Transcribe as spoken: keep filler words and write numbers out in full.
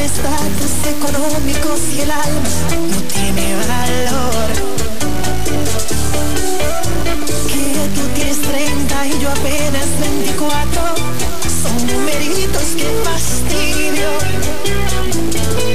estatus económicos y el alma no tiene valor. Que tú tienes treinta y yo apenas veinticuatro, son numeritos que fastidio.